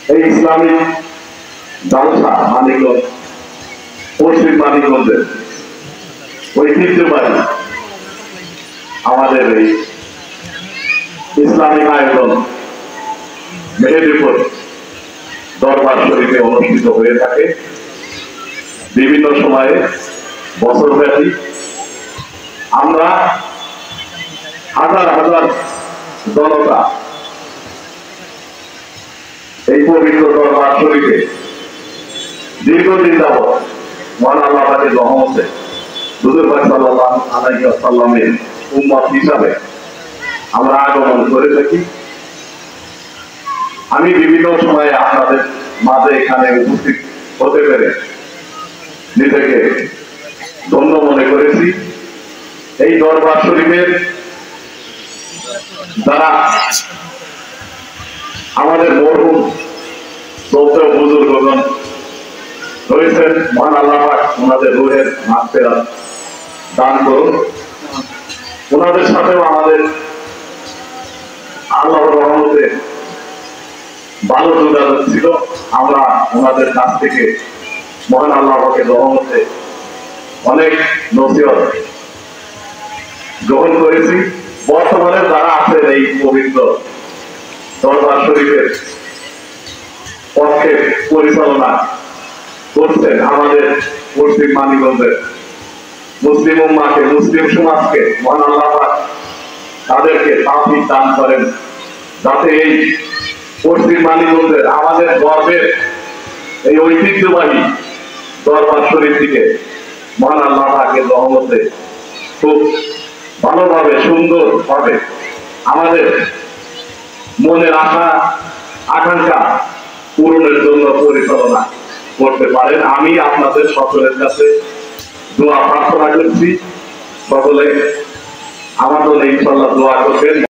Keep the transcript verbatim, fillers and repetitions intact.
এই ইসলামিক জালসা মানিকগঞ্জ, পশ্চিম মানিকগঞ্জের ঐতিহ্যবাহী আমাদের এই ইসলামিক আয়োজন মেহেদিপুর দরবার শরীফে অনুষ্ঠিত হয়ে থাকে। বিভিন্ন সময়ে বছরব্যাপী আমরা হাজার হাজার জনতা এই পবিত্র দরবার শরীফে দীর্ঘদিন যাবৎ মহান আল্লাহ পাকের রহমতে হুজুর পাক সাল্লাল্লাহু আলাইহি ওয়াসাল্লামের উম্মত হিসাবে আমরা আগমন করে থাকি। আমি বিভিন্ন সময়ে আপনাদের মাঝে এখানে উপস্থিত হতে পেরে নিজেকে ধন্য মনে করেছি। এই দরবার শরীফের যারা আমাদের মরহুম শ্রদ্ধেয় বুজুর্গগণ রয়েছেন, মহান আল্লাহ পাক ওনাদের রূহের মাগফিরাত দান করুন। ওনাদের সাথেও আমাদের আল্লাহর রহমতে ভালো যোগাযোগ ছিল। আমরা ওনাদের কাছ থেকে মহান আল্লাহ পাকের রহমতে অনেক নসিহত গ্রহণ করেছি। বর্তমানে যারা আছেন এই পবিত্র দরবার শরীফের পক্ষে পরিচালনা করছেন, আমাদের পশ্চিম মানিকগঞ্জের মুসলিম উম্মাহকে, মুসলিম সমাজকে মহান আল্লাহ পাক তাদেরকে তাওফিক দান করেন, যাতে এই পশ্চিম মানিকগঞ্জের আমাদের গর্বের এই ঐতিহ্যবাহী দরবার শরীফ থেকে মহান আল্লাহ পাকের রহমতে খুব ভালোভাবে সুন্দর ভাবে আমাদের মনের আশা আকাঙ্ক্ষা পূরণের জন্য পরিচালনা করতে পারেন। আমি আপনাদের সকলের কাছে দোয়া প্রার্থনা করছি। সকলে আমার জন্য ইনশাআল্লাহ দোয়া করবেন।